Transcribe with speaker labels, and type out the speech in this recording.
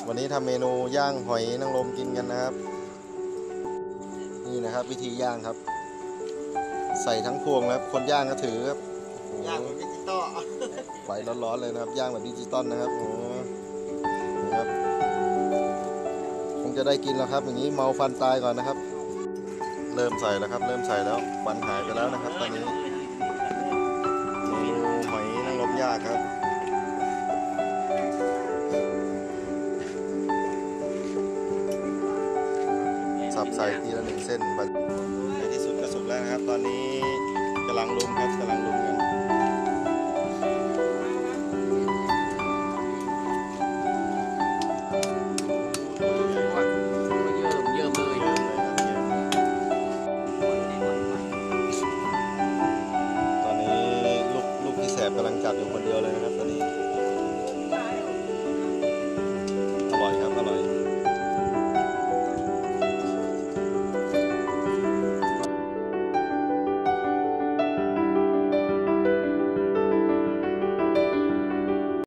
Speaker 1: วันนี้ทำเมนูย่างหอยนางรมกินกันนะครับนี่นะครับวิธีย่างครับ ใส่ทั้งพวงแล้วคนย่างก็ถือครับ
Speaker 2: ย่างแบบดิจิตอล
Speaker 1: ไฟร้อนๆเลยนะครับย่างแบบดิจิตอลนะครับโอ้นี่ครับคงจะได้กินแล้วครับอย่างนี้เมาฟันตายก่อนนะครับเริ่มใส่แล้วครับเริ่มใส่แล้วฟันหายไปแล้วนะครับตอนนี้เมนูหอยนางรมย่างครับสับใส่ทีละ1 เส้นในที่สุดก็สุกแล้วนะครับตอนนี้กำลังลุมครับกำลังลุมกัน